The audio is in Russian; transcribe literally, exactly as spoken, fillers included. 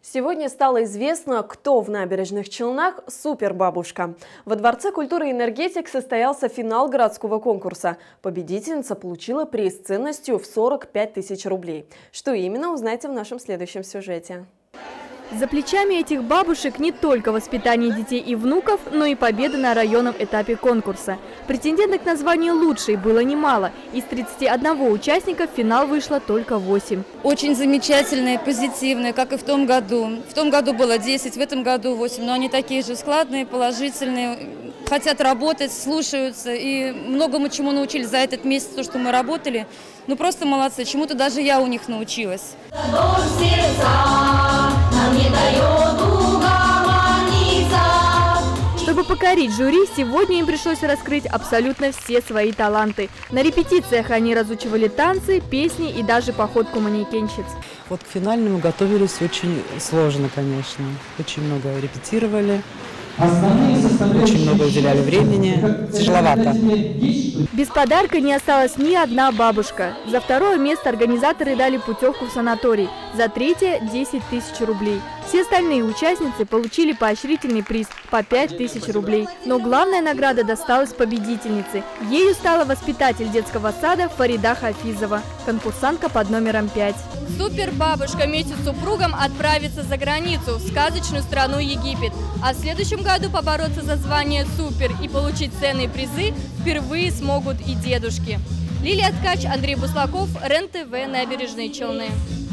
Сегодня стало известно, кто в Набережных Челнах супербабушка. Во Дворце культуры и энергетик состоялся финал городского конкурса. Победительница получила приз ценностью в сорок пять тысяч рублей. Что именно, узнаете в нашем следующем сюжете. За плечами этих бабушек не только воспитание детей и внуков, но и победа на районном этапе конкурса. Претенденток на звание «Лучшей» было немало. Из тридцати одного участника в финал вышло только восемь. Очень замечательные, позитивные, как и в том году. В том году было десять, в этом году восемь, но они такие же складные, положительные, хотят работать, слушаются и многому чему научились за этот месяц, то, что мы работали. Ну просто молодцы, чему-то даже я у них научилась. Чтобы покорить жюри, сегодня им пришлось раскрыть абсолютно все свои таланты. На репетициях они разучивали танцы, песни и даже походку манекенщиц. Вот к финальному готовились очень сложно, конечно. Очень много репетировали, очень много уделяли времени. Тяжеловато. Без подарка не осталась ни одна бабушка. За второе место организаторы дали путевку в санаторий. За третье – десять тысяч рублей. Все остальные участницы получили поощрительный приз по пять тысяч рублей. Но главная награда досталась победительнице. Ею стала воспитатель детского сада Фарида Хафизова, конкурсантка под номером пять. Супербабушка вместе с супругом отправится за границу, в сказочную страну Египет. А в следующем году побороться за звание «Супер» и получить ценные призы впервые смогут и дедушки. Лилия Ткач, Андрей Буслаков, РЕН-ТВ, Набережные Челны.